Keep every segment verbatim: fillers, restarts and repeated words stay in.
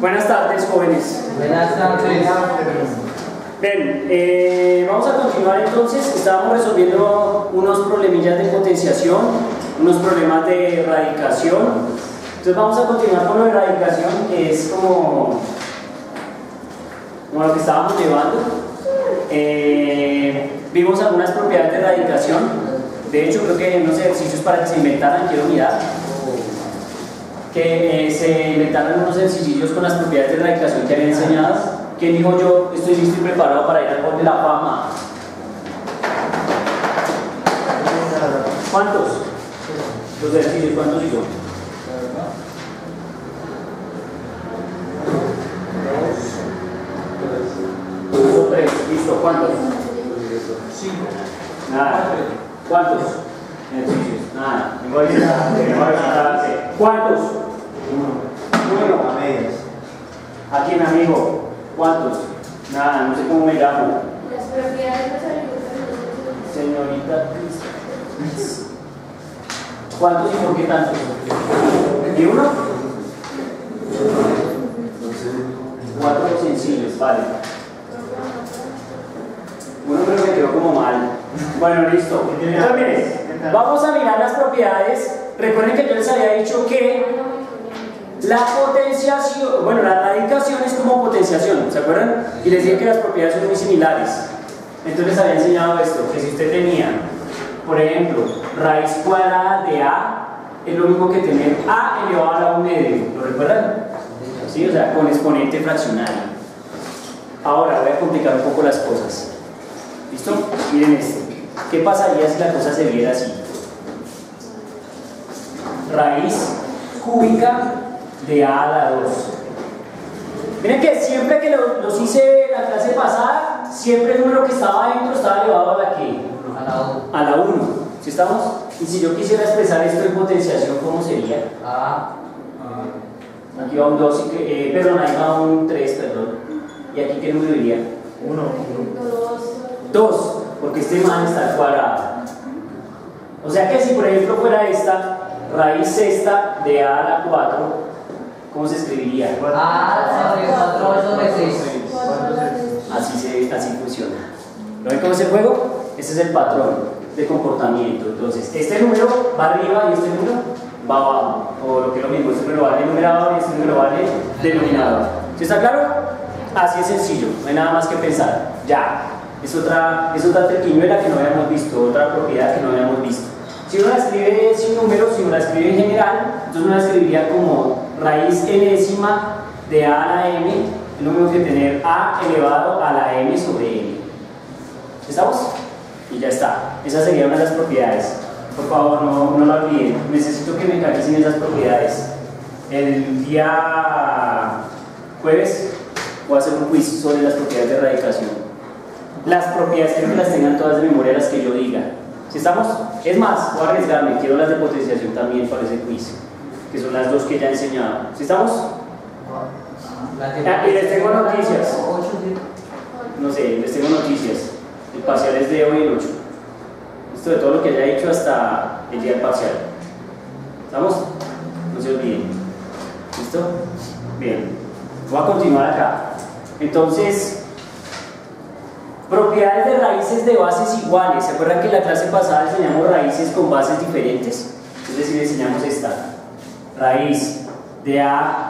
Buenas tardes, jóvenes. Buenas tardes. Bien, eh, vamos a continuar entonces. Estábamos resolviendo unos problemillas de potenciación, unos problemas de radicación. Entonces vamos a continuar con lo de radicación, que es como, como lo que estábamos llevando. Eh, vimos algunas propiedades de radicación. De hecho, creo que hay unos ejercicios para que se inventaran, quiero mirar. Que eh, se inventaron unos ejercicios con las propiedades de radicación que había enseñado. ¿Quién dijo yo estoy listo y preparado para ir al Hall de la Fama? ¿Cuántos? Los ejercicios, ¿cuántos hizo? Dos o tres, listo, ¿cuántos? Cinco. Nada. ¿Cuántos? Ejercicios, nada. ¿Cuántos? Uno. Uno. A medias. ¿A quién, amigo? ¿Cuántos? Nada, no sé cómo me llamo. Las propiedades de Señorita Cris. ¿Cuántos y por qué tantos? ¿Y uno? Cuatro sencillos, vale. Uno creo que quedó como mal. Bueno, listo. Entonces, miren, vamos a mirar las propiedades. Recuerden que yo les había dicho que la potenciación, bueno, la radicación es como potenciación, ¿se acuerdan? Y les dije que las propiedades son muy similares. Entonces les había enseñado esto, que si usted tenía, por ejemplo, raíz cuadrada de A, es lo mismo que tener A elevado a la un medio, ¿lo recuerdan? ¿Sí? O sea, con exponente fraccionario. Ahora voy a complicar un poco las cosas. ¿Listo? Miren esto. ¿Qué pasaría si la cosa se viera así? Raíz cúbica de A a la dos. Miren que siempre que lo, los hice la clase pasada, siempre el número que estaba adentro estaba elevado a la que? A la uno. ¿Sí estamos? Y si yo quisiera expresar esto en potenciación, ¿cómo sería? A. Aquí va un dos, y que, eh, perdón, ahí va un tres, perdón. ¿Y aquí qué número iría? uno. dos, porque este man está al cuadrado. O sea que si por ejemplo fuera esta, raíz sexta de A a la cuatro, ¿cómo se escribiría? A sobre cuatro sobre seis. Así, se, así funciona. ¿No ven cómo es el juego? Este es el patrón de comportamiento. Entonces, este número va arriba y este número va abajo. O lo que es lo mismo, este número vale numerador y este número vale denominador. ¿Sí está claro? Así es sencillo, no hay nada más que pensar. Ya, es otra, es otra triquiñuela que no habíamos visto, otra propiedad que no habíamos visto. Si uno la escribe sin números, si uno la escribe en general, entonces uno la escribiría como raíz enésima de A a la m, es lo mismo que tener A elevado a la m sobre m. ¿Estamos? Y ya está. Esa sería una de las propiedades. Por favor, no, no la olviden. Necesito que me calcen esas propiedades. El día jueves voy a hacer un quiz sobre las propiedades de radicación. Las propiedades, quiero que las tengan todas de memoria, las que yo diga. ¿Sí estamos? Es más, voy a arriesgarme, quiero las de potenciación también para ese quiz, que son las dos que ya he enseñado. ¿Sí estamos? Ah, y les tengo noticias. No sé, les tengo noticias. El parcial es de hoy el ocho. Esto de todo lo que haya hecho hasta el día del parcial. ¿Estamos? No se olviden. ¿Listo? Bien. Voy a continuar acá. Entonces, propiedades de raíces de bases iguales. ¿Se acuerdan que en la clase pasada enseñamos raíces con bases diferentes? Es decir, enseñamos esta. Raíz de A,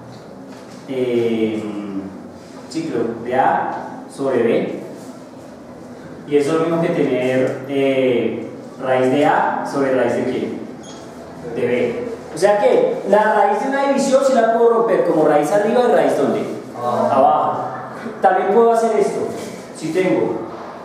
eh, sí, creo, de A sobre B. Y eso es lo mismo que tener eh, raíz de A sobre raíz de ¿qué? De B. O sea que la raíz de una división sí la puedo romper como raíz arriba y raíz ¿dónde? Ah. Abajo. También puedo hacer esto. Si tengo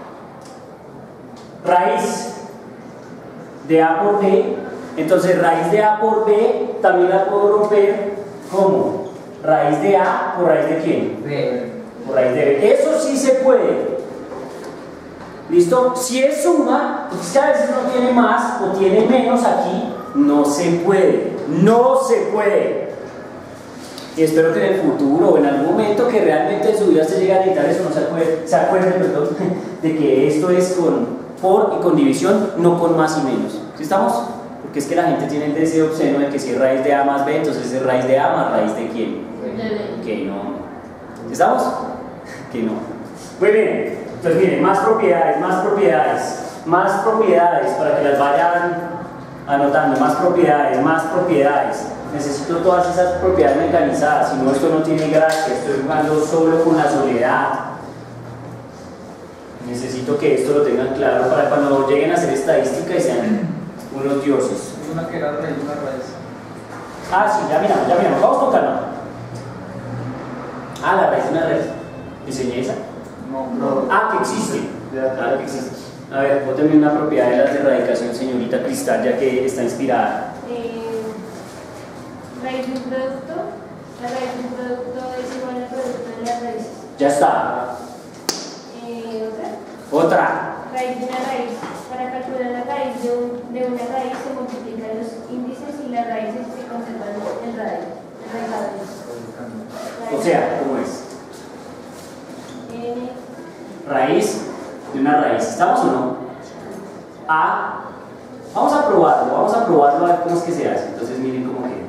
raíz de A por B, entonces raíz de A por B también la puedo romper como raíz de A por raíz de ¿quién? B. Por raíz de B. Eso sí se puede. ¿Listo? Si es suma, porque si a veces no tiene más o tiene menos aquí, no se puede. No se puede. Y espero que en el futuro o en algún momento que realmente en su vida se llegue a necesitar eso, no se acuerde, se acuerde perdón, de que esto es con por y con división, no con más y menos. ¿Sí estamos? Porque es que la gente tiene el deseo obsceno de que si es raíz de A más B, entonces es raíz de A más raíz de ¿quién? Que no. ¿Estamos? Que no. Muy bien. Entonces miren, más propiedades, más propiedades, más propiedades para que las vayan anotando, más propiedades, más propiedades. Necesito todas esas propiedades mecanizadas, si no esto no tiene gracia, estoy jugando solo con la soledad. Necesito que esto lo tengan claro para cuando lleguen a hacer estadística y sean unos dioses. Una que era raíz, una raíz. Ah, sí, ya miramos, ya miramos, vamos con calma. Ah, la raíz es una raíz. ¿Diseñé esa? No, no. Ah, que existe. Ah, que existe. A ver, bóteme una propiedad de las de radicación, señorita Cristal, ya que está inspirada. Eh, raíz de un producto, la raíz de un producto es igual al producto de las raíces. Ya está. Eh, ¿Otra? Otra. Raíz de una raíz. Para calcular la raíz de, un, de una raíz se multiplican los índices y las raíces se conservan en radio. O sea, ¿cómo es? N. Raíz de una raíz. ¿Estamos o no? A. Vamos a probarlo, vamos a probarlo a ver cómo es que se hace. Entonces miren cómo queda.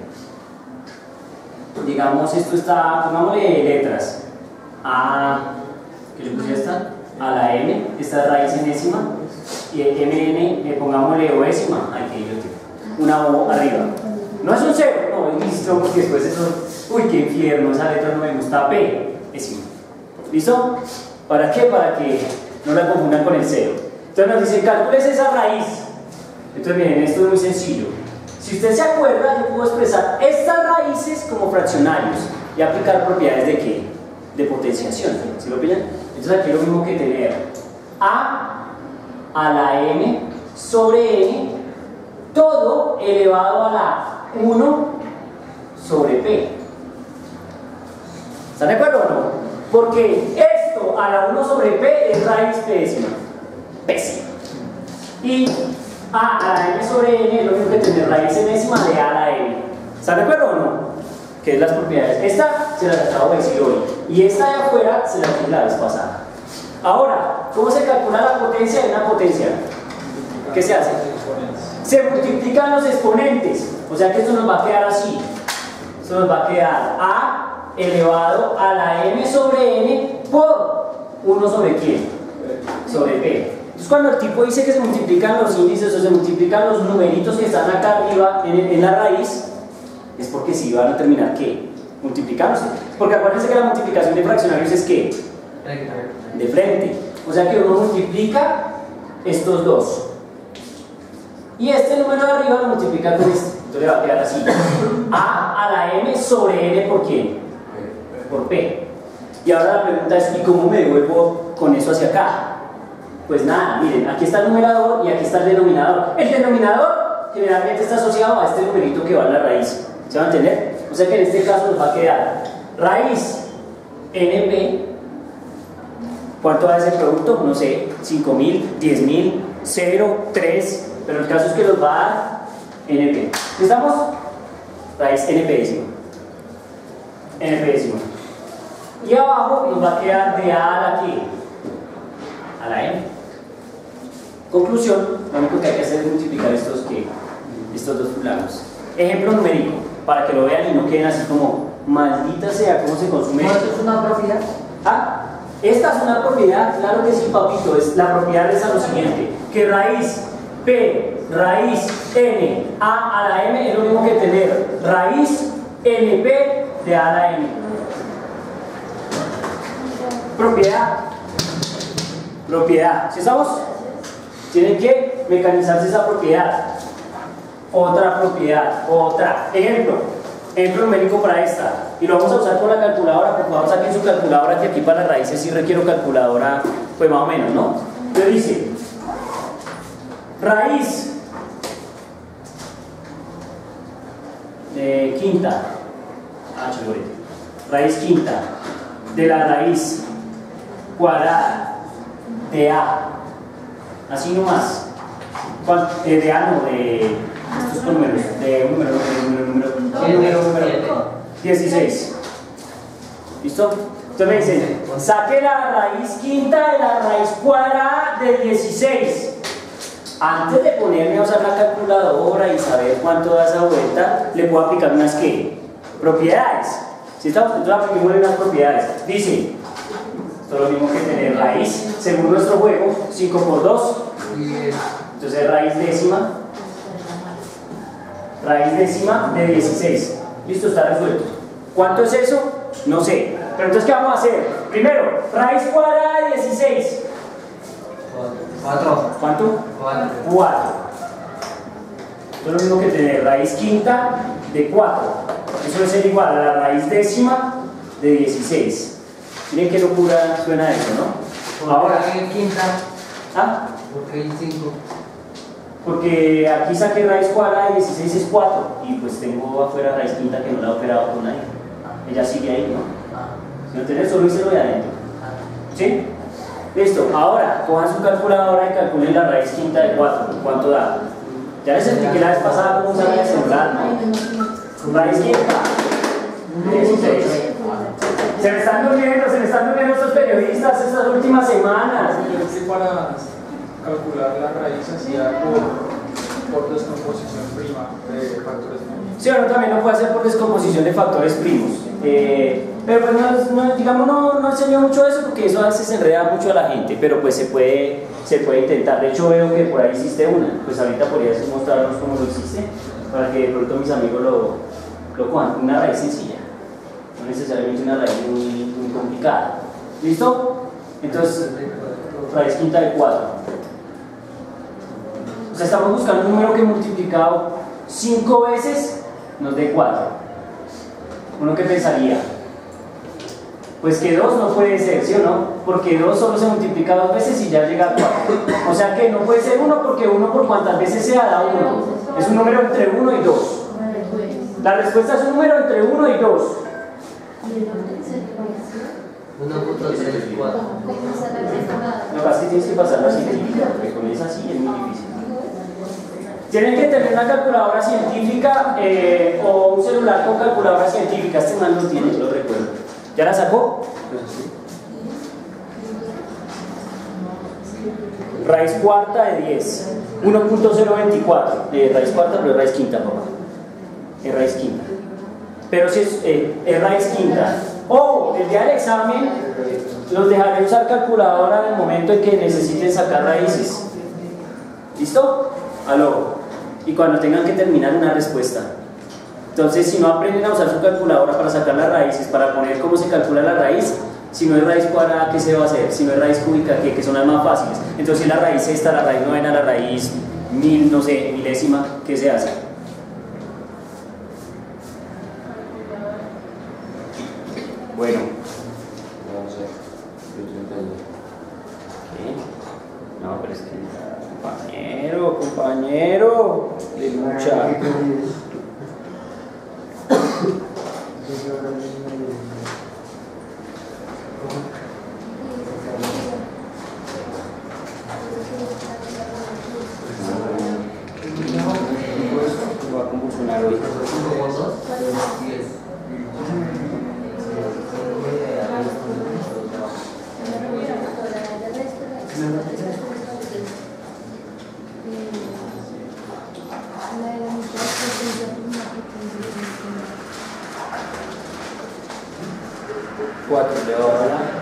Digamos, esto está, pongámosle letras. A. ¿Qué le puse esta? A la N, esta es raíz enésima. Y el M N, eh, pongámosle oésima. Ay, que yo tengo. Una O arriba. No es un cero, no, es listo, porque después eso. Uy, qué infierno, esa letra no me gusta. P, ésima. ¿Listo? ¿Para qué? Para que no la confundan con el cero. Entonces nos dice, calcules esa raíz. Entonces miren, esto es muy sencillo. Si usted se acuerda, yo puedo expresar estas raíces como fraccionarios y aplicar propiedades de qué? De potenciación. ¿Sí lo pillan? Entonces aquí es lo mismo que tener A a la N sobre N, todo elevado a la uno sobre P. ¿Están de acuerdo o no? Porque esto a la uno sobre P es raíz pésima. Pésima. Y A a la N sobre N es lo mismo que tener raíz enésima de A a la N. ¿Están de acuerdo o no? Que es las propiedades. Esta se las acabo de decir hoy. Y esta de afuera se las di la vez pasada. Ahora, ¿cómo se calcula la potencia de una potencia? ¿Qué se hace? Se multiplican los exponentes. O sea que esto nos va a quedar así. Esto nos va a quedar A elevado a la M sobre N por uno sobre quién? Sobre P. Entonces cuando el tipo dice que se multiplican los índices o se multiplican los numeritos que están acá arriba en, en la raíz, es porque si van a terminar ¿qué? Multiplicándose. Porque acuérdense que la multiplicación de fraccionarios es ¿qué? De frente. O sea que uno multiplica estos dos. Y este número de arriba lo multiplica con este. Entonces le va a quedar así. A a la M sobre N por quién? Por P. Y ahora la pregunta es, ¿y cómo me devuelvo con eso hacia acá? Pues nada, miren, aquí está el numerador y aquí está el denominador. El denominador generalmente está asociado a este numerito que va en la raíz. ¿Se va a entender? O sea que en este caso nos va a quedar raíz N P. ¿Cuánto da ese producto? No sé, cinco mil, diez mil, cero, tres, pero el caso es que nos va a dar N P. ¿Estamos? Raíz N P décimo. N P décimo. Y abajo nos va a quedar de A a la Q, a la M. Conclusión, lo único que hay que hacer es multiplicar estos, ¿qué? Estos dos fulanos. Ejemplo numérico, para que lo vean y no queden así como, maldita sea, cómo se consume ¿No esto. es una propiedad? Ah, esta es una propiedad, claro que sí, papito. Es, la propiedad es a lo siguiente, que raíz P, raíz N, A a la M es lo mismo que tener raíz N P de A a la M. Propiedad. Propiedad. ¿Sí estamos? Tienen que mecanizarse esa propiedad. Otra propiedad, otra. Ejemplo, ejemplo numérico para esta. Y lo vamos a usar con la calculadora, porque vamos aquí en su calculadora, que aquí para las raíces sí requiero calculadora, pues más o menos, ¿no? Entonces dice, raíz de quinta, ah, chévere, raíz quinta de la raíz cuadrada de A, así nomás, eh, de A no, de estos números, de un número, número, número, número, número, número, dieciséis. ¿Listo? Entonces me dicen, saque la raíz quinta de la raíz cuadrada de dieciséis. Antes de ponerme a usar la calculadora y saber cuánto da esa vuelta, le puedo aplicar unas ¿qué? Propiedades. Si estamos, entonces aprendimos en las propiedades. Dice, esto es lo mismo que tener raíz, según nuestro juego, cinco por dos. Entonces raíz décima. Raíz décima de dieciséis. Listo, está resuelto. ¿Cuánto es eso? No sé. Pero entonces, ¿qué vamos a hacer? Primero, raíz cuadrada de dieciséis. cuatro. ¿Cuánto? cuatro. cuatro. Esto es lo mismo que tener raíz quinta de cuatro. Eso debe ser igual a la raíz décima de dieciséis. Miren qué locura suena eso, ¿no? Ahora, ¿Por qué quinta? ¿ah? ¿Por qué el cinco? Porque aquí saqué raíz cuadrada de dieciséis es cuatro. Y pues tengo afuera raíz quinta que no la he operado con nadie. Ella sigue ahí, ¿no? Si no tenés, solo hice lo de adentro. ¿Sí? Listo. Ahora, cojan su calculadora y calculen la raíz quinta de cuatro. ¿Cuánto da? Ya les expliqué la vez pasada cómo usar el celular, ¿no? Raíz quinta. dieciséis. Se me están durmiendo, se me están durmiendo estos periodistas estas últimas semanas. Yo que para calcular la raíz hacía por, por descomposición prima de factores primos. Sí, ahora también lo puede hacer por descomposición de factores primos. Eh, pero pues no, no, digamos, no, no enseño mucho eso porque eso a veces enreda mucho a la gente, pero pues se puede, se puede intentar. De hecho veo que por ahí existe una, pues ahorita podrías mostrarnos cómo lo existe, para que de pronto mis amigos lo, lo cojan. Una raíz sencilla, no necesariamente una raíz muy, muy complicada. ¿Listo? Entonces, raíz quinta de cuatro. O sea, estamos buscando un número que multiplicado cinco veces nos dé cuatro. ¿Uno qué pensaría? Pues que dos no puede ser, ¿sí o no? Porque dos solo se multiplica dos veces y ya llega a cuatro. O sea que no puede ser uno porque uno por cuantas veces sea da uno. Es un número entre uno y dos. La respuesta es un número entre uno y dos. uno punto tres cuatro. Lo que pasa es que tienes que pasar la científica, porque con esa sí es muy difícil. Tienen que tener una calculadora científica eh, o un celular con calculadora científica. Este man lo tiene, yo lo recuerdo. ¿Ya la sacó? Raíz cuarta de diez. uno punto cero veinticuatro. Eh, raíz cuarta, pero es raíz quinta, papá. Es raíz quinta. Pero si es, eh, es raíz quinta. O el día del examen los dejaré usar calculadora en el momento en que necesiten sacar raíces. ¿Listo? Aló. Y cuando tengan que terminar una respuesta. Entonces, si no aprenden a usar su calculadora para sacar las raíces, para poner cómo se calcula la raíz, si no es raíz cuadrada, ¿qué se va a hacer? Si no es raíz cúbica, ¿qué? Que son las más fáciles. Entonces, si la raíz esta, la raíz novena, la raíz mil, no sé, milésima, ¿qué se hace? Bueno. ¿Qué? No, pero es que... Compañero, compañero de lucha. Va a convulsionar hoy. cuatro elevado a la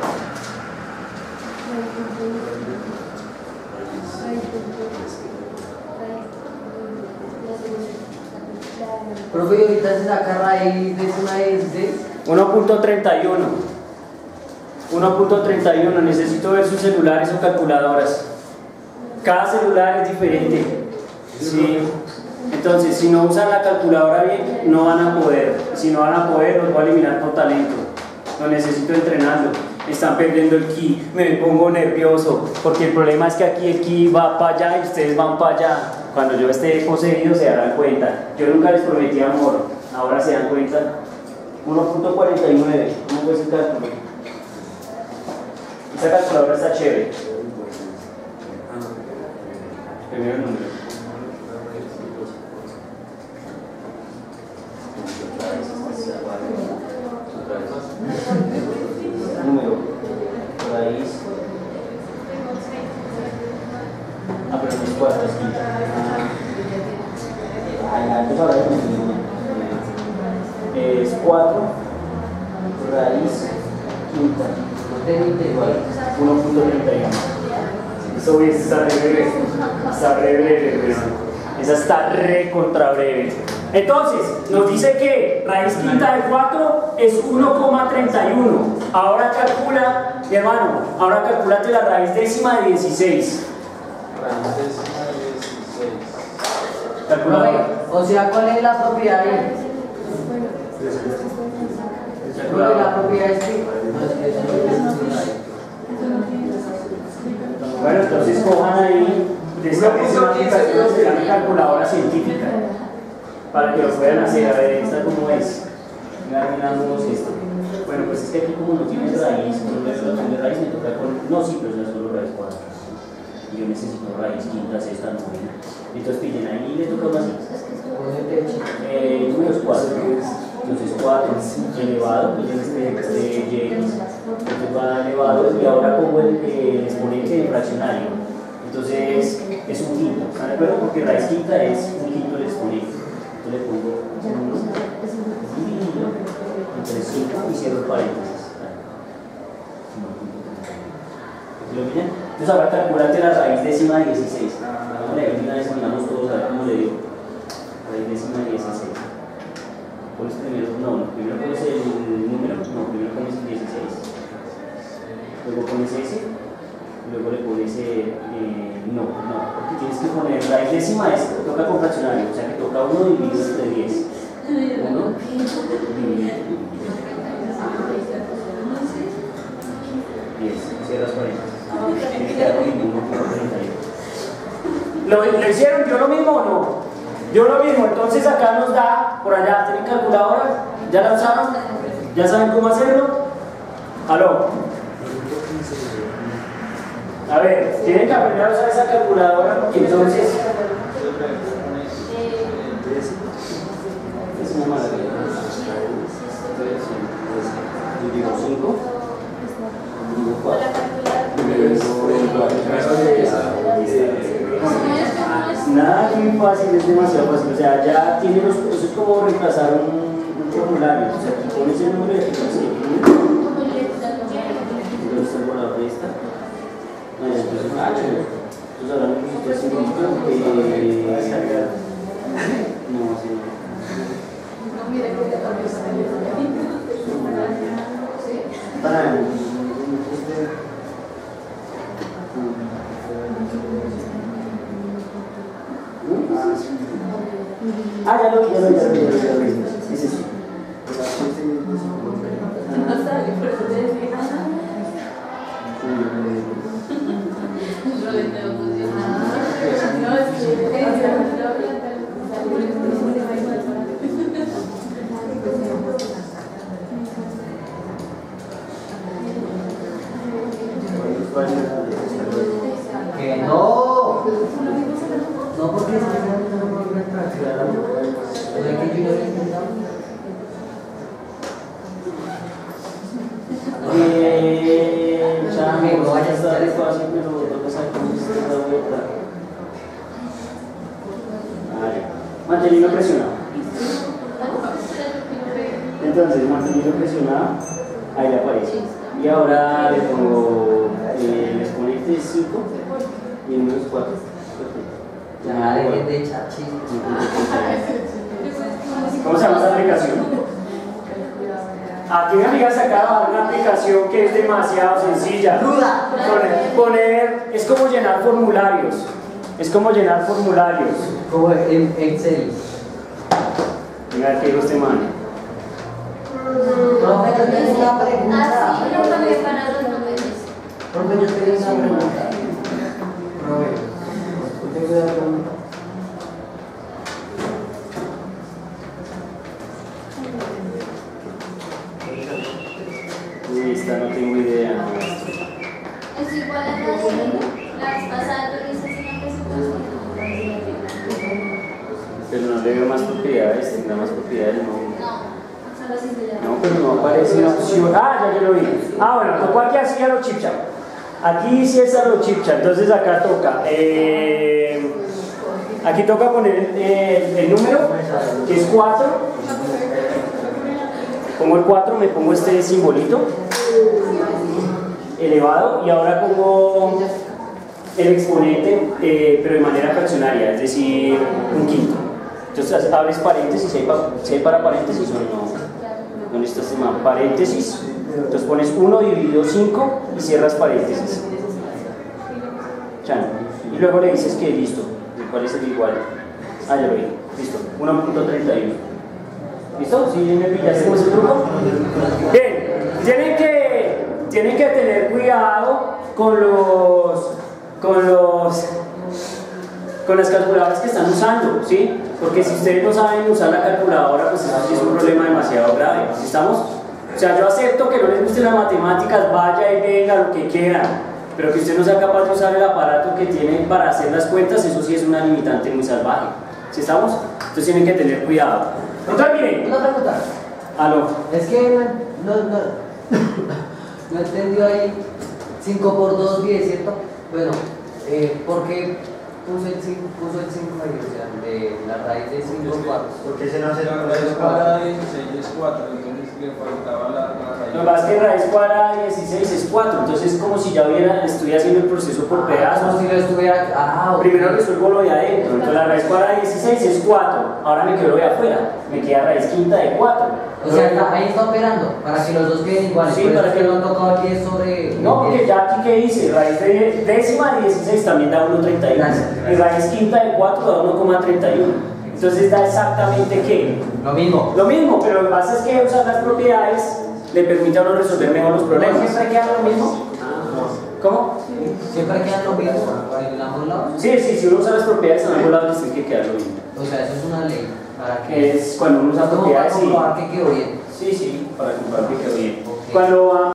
Profe, ¿y ahorita se saca raíz de una de dieciséis? uno punto treinta y uno. uno punto treinta y uno. Necesito ver sus celulares o calculadoras. Cada celular es diferente. Sí. Entonces, si no usan la calculadora bien, no van a poder. Si no van a poder, los voy a eliminar por talento. Lo necesito entrenando. Están perdiendo el ki. Me pongo nervioso. Porque el problema es que aquí el ki va para allá y ustedes van para allá. Cuando yo esté poseído se darán cuenta. Yo nunca les prometí amor. Ahora se dan cuenta. uno punto cuarenta y nueve. ¿Cómo fue ese cálculo? Esa calculadora está chévere. Primero el número. Número, raíz. Ah, pero no es cuatro, es quinta. Ah, entonces ahora es cuatro. raíz quinta No te igual. uno punto treinta y uno. Eso está re breve, está re breve, pero esa está re contra breve. Entonces, nos dice que raíz quinta de cuatro es uno coma treinta y uno. Ahora calcula, mi hermano, ahora calculate la raíz décima de dieciséis. Raíz décima de dieciséis. Calcula. O sea, ¿cuál es la propiedad ahí? ¿Cuál es la propiedad es que? No, es que eso no es una. Bueno, entonces cojan ahí, descarguen una aplicación, se llama calculadora científica, para que lo puedan hacer. A ver, esta cómo es. Miramos esto. Bueno, pues es que aquí como no tiene raíz, no es la opción de raíz, me toca con. No, sí, pero es la solo raíz cuatro. Y yo necesito raíz quinta, sexta, novena. Entonces pillen ahí y le toca más. Eh, números cuatro. Entonces cuatro elevado, pues este, este y, entonces va elevado y ahora pongo el, el exponente de fraccionario. Entonces es un quinto, ¿están de acuerdo? Porque raíz quinta es un quinto del exponente. Entonces le pongo uno dividido entre cinco y cierro el paréntesis. ¿Lo miran? Entonces ahora calculate la raíz décima de dieciséis. Hagámosle ahí una vez, miramos todos a ver cómo le digo. Raíz décima de dieciséis. Pones primero, no, primero pones el número, no, primero pones el dieciséis, luego pones ese, luego le pones eh, eh, no, no, porque tienes que poner raíz décima, es, toca con fraccionario, o sea que toca uno dividido entre diez, uno dividido diez, cierras paréntesis, tiene que quedar lo mismo, uno punto treinta y uno. ¿Lo, ¿Lo hicieron? ¿Dio lo mismo o no? Yo lo mismo, entonces acá nos da, por allá, ¿tienen calculadora? ¿Ya la usaron? ¿Ya saben cómo hacerlo? ¿Aló? A ver, tienen que aprender a usar esa calculadora porque entonces... Es una maravilla. Yo digo cinco, digo cuatro, nada muy fácil, es demasiado fácil, o sea, ya tiene los, eso es como reemplazar un, un formulario, o sea, aquí pones el número y aquí pones el número, entonces tengo la resta, no, ya entonces ah, entonces ahora necesito hacer un poco que descargar, no, así no. Para Ah, ya lo vi, ya lo vi, ya lo vi, ya lo vi. Sí, sí, sí. Que no. No, porque es que no me voy a entrar. O sea, que yo no he intentado. Eh, ya, no vaya a estar fácil, pero lo que sabe cómo se da vuelta. Vale. Mantenido presionado. Entonces, mantenido presionado, ahí le aparece. Y ahora le pongo eh, el exponente cinco y el número cuatro. Ya, dejen de echar chistes. ¿Cómo se llama esa aplicación? Aquí mi amiga se acaba de dar una aplicación que es demasiado sencilla. ¡Ruda! Poner, poner, es como llenar formularios. Es como llenar formularios. Como en Excel. Mira, ¿qué dijo este man? Profe, yo tengo una pregunta. Así lo cambié para los números. Profe, yo tengo una pregunta. Profe, yo tengo una pregunta. Uy, esta no tengo idea. Es igual a la de la vez pasada, yo hice así una presentación. Pero no le veo más propiedades, tendrá más propiedades, no. No, solo si se llama. No, pero no aparece una opción. Ah, ya que lo vi. Ah, bueno, tocó aquí así a los chipcha. Aquí sí es a los chipcha, entonces acá toca. Eh, aquí toca poner eh, el número, que es cuatro. pongo el cuatro, me pongo este simbolito elevado y ahora pongo el exponente, eh, pero de manera fraccionaria, es decir, un quinto. Entonces abres paréntesis, si hay, pa si hay para paréntesis o no, no necesitas más paréntesis. Entonces pones uno dividido cinco y cierras paréntesis. Chan. Y luego le dices que listo, cuál es el igual. Ah, ya lo vi, listo, uno punto treinta y uno. ¿Listo? ¿Sí me pillaste cómo es el truco? Bien, tienen que, tienen que tener cuidado con los, con los, con las calculadoras que están usando, ¿sí? Porque si ustedes no saben usar la calculadora, pues eso sí es un problema demasiado grave. ¿Estamos? O sea, yo acepto que no les gusten las matemáticas, vaya y venga, lo que quieran, pero que usted no sea capaz de usar el aparato que tiene para hacer las cuentas, eso sí es una limitante muy salvaje. ¿Sí estamos? Entonces tienen que tener cuidado. Entonces, miren. Una pregunta. Aló. Es que no, no, no, no entendió ahí cinco por dos, diez, ¿cierto? Bueno, eh, ¿por qué puso el cinco, puso el cinco ahí? O sea, de la raíz de cinco por cuatro. Porque se no hace La raíz cuadrada de dieciséis es cuatro, entonces le faltaba la, la raíz. Lo que pasa es que raíz cuadrada de dieciséis es cuatro, entonces es como si ya hubiera, estuviera haciendo el proceso por pedazos. Como si lo estuviera. Ah, ok. Primero resuelvo lo de adentro, entonces la raíz cuadrada de dieciséis es cuatro, ahora me quedo lo de afuera, me queda raíz quinta de cuatro. O sea, está- ahí está operando, para que los dos queden iguales. Sí, Por eso para que- no han tocado aquí es sobre. No, porque ya aquí que dice, raíz de décima de dieciséis también da uno punto treinta y uno, Gracias, y gracias. raíz quinta de cuatro da uno coma treinta y uno, entonces da exactamente ¿qué? Lo mismo. Lo mismo, pero lo que pasa es que usar las propiedades le permite a uno resolver mejor los problemas. ¿Siempre quedan lo mismo? ¿Cómo? Siempre quedan lo mismo en ambos lados. Sí, sí, si uno usa las propiedades en ambos lados, tiene que quedar lo mismo. O sea, eso es una ley. Para que. Es cuando uno usa como para propiedades, sí. comprobar que quedó bien. Sí, sí, para comprobar que quedó bien. Ok. Cuando